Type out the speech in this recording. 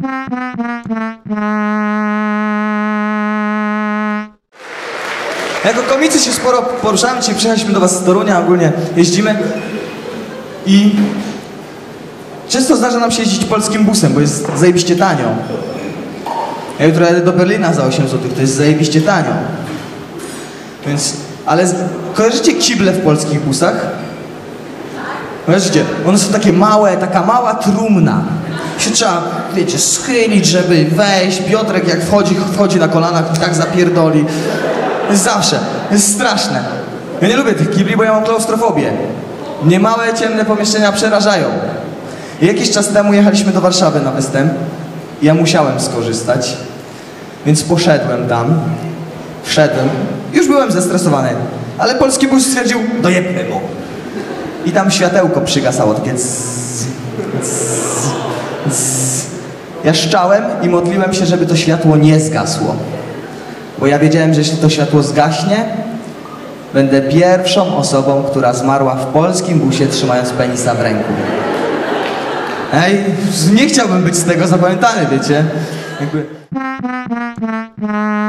Jako komicy się sporo poruszamy, dzisiaj przyjechaliśmy do was z Torunia, ogólnie jeździmy i często zdarza nam się jeździć polskim busem, bo jest zajebiście tanio. Ja jutro jadę do Berlina za 8 zł, to jest zajebiście tanio. Więc, ale kojarzycie kible w polskich busach? Kojarzycie? One są takie małe, taka mała trumna. Się trzeba, wiecie, schylić, żeby wejść. Piotrek jak wchodzi na kolanach i tak zapierdoli. Zawsze. Jest straszne. Ja nie lubię tych kibli, bo ja mam klaustrofobię. Mnie małe, ciemne pomieszczenia przerażają. I jakiś czas temu jechaliśmy do Warszawy na występ. I ja musiałem skorzystać. Więc poszedłem tam. Wszedłem. Już byłem zestresowany. Ale polski bus stwierdził, dojebmy mu. I tam światełko przygasało, takie zzz. Ja szczałem i modliłem się, żeby to światło nie zgasło. Bo ja wiedziałem, że jeśli to światło zgaśnie, będę pierwszą osobą, która zmarła w polskim busie, trzymając penisa w ręku. Ej, nie chciałbym być z tego zapamiętany, wiecie? Jakby...